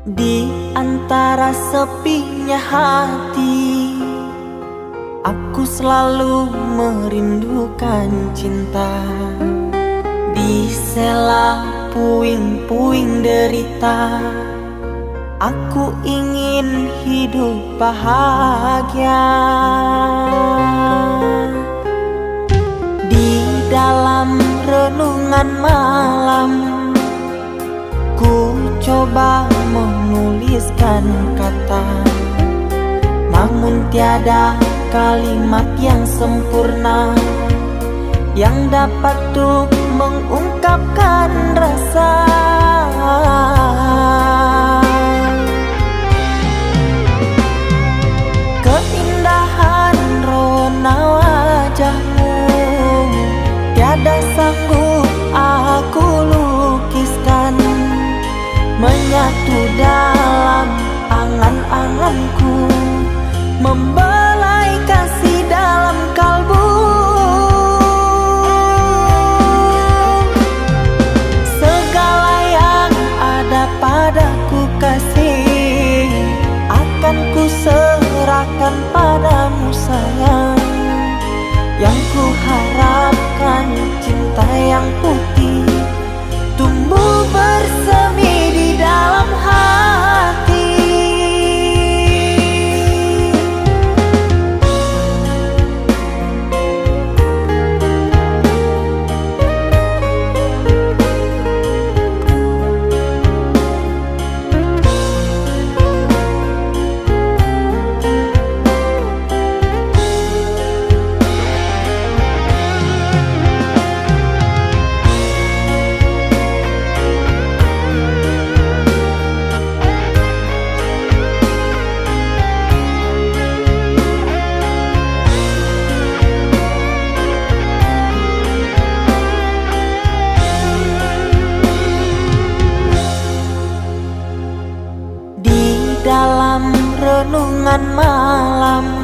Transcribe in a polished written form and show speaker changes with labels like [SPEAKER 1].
[SPEAKER 1] Di antara sepinya hati, aku selalu merindukan cinta. Di sela puing-puing derita, aku ingin hidup bahagia. Di dalam renungan malam, ku coba menuliskan kata, namun tiada kalimat yang sempurna yang dapat untuk mengungkapkan rasa. Keindahan rona wajahmu tiada sanggup aku lukiskan, menyatu dalam angan-anganku, membelai kasih dalam kalbu. Segala yang ada padaku kasih, akan ku serahkan padamu sayang. Yang ku harapkan cinta yang putih tumbuh bersemi di dalam hati. Dalam renungan malam,